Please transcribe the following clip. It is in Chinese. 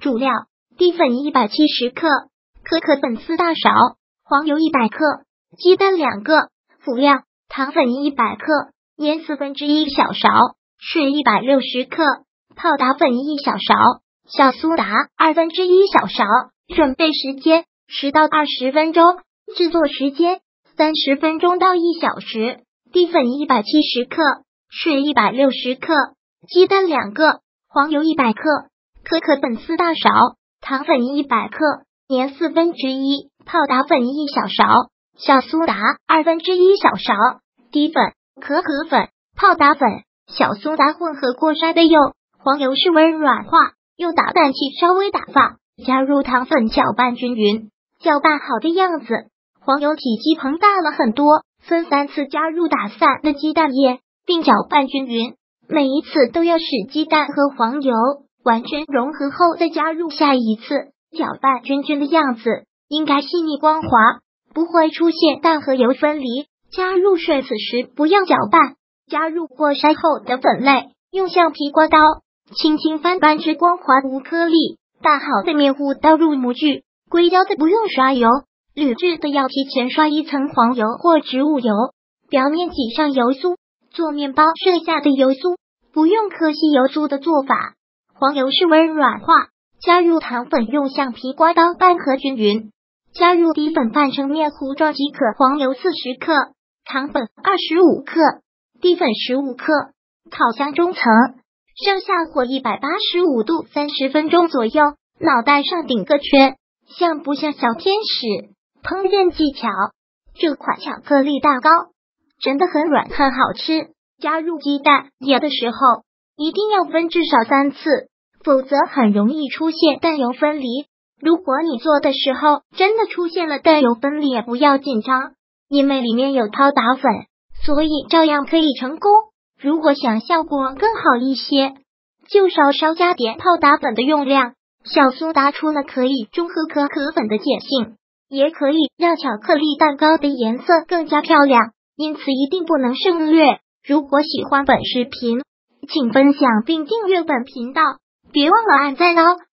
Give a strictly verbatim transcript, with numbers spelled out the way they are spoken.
主料：低粉一百七十克，可可粉四大勺，黄油一百克，鸡蛋两个。辅料：糖粉一百克，盐四分之一小勺，水一百六十克，泡打粉一小勺，小苏打二分之一小勺。准备时间十到二十分钟，制作时间三十分钟到一小时。低粉一百七十克，水一百六十克，鸡蛋两个，黄油一百克，可可粉四大勺，糖粉一百克，盐四分之一，泡打粉一小勺，小苏打二分之一小勺。低粉、可可粉、泡打粉、小苏打混合过筛的釉，黄油室温软化，用打蛋器稍微打放，加入糖粉搅拌均匀。搅拌好的样子，黄油体积膨大了很多，分三次加入打散的鸡蛋液，并搅拌均匀。每一次都要使鸡蛋和黄油完全融合后再加入下一次。搅拌均匀的样子应该细腻光滑，不会出现蛋和油分离。加入水，此时不要搅拌。加入过筛后的粉类，用橡皮刮刀轻轻翻拌至光滑无颗粒。打好的面糊倒入模具，硅胶的不用刷油，铝制的要提前刷一层黄油或植物油，表面挤上油酥。做面包剩下的油酥不用刻细油酥的做法，黄油室温软化，加入糖粉，用橡皮刮刀拌合均匀。加入低粉拌成面糊状即可。黄油四十克，糖粉二十五克，低粉十五克。烤箱中层，上下火一百八十五度，三十分钟左右。脑袋上顶个圈，像不像小天使？烹饪技巧：这款巧克力蛋糕真的很软，很好吃。加入鸡蛋液的时候，一定要分至少三次，否则很容易出现蛋油分离。如果你做的时候真的出现了蛋油分离，也不要紧张，因为里面有泡打粉，所以照样可以成功。如果想效果更好一些，就稍稍加点泡打粉的用量。小苏打除了可以中和可可粉的碱性，也可以让巧克力蛋糕的颜色更加漂亮，因此一定不能省略。如果喜欢本视频，请分享并订阅本频道，别忘了按赞哦。